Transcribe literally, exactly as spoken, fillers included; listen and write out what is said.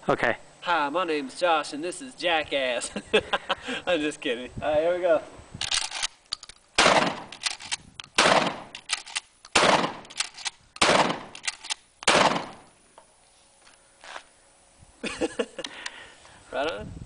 Okay. Hi, my name's Josh, and this is Jackass. I'm just kidding. All right, here we go. Right on.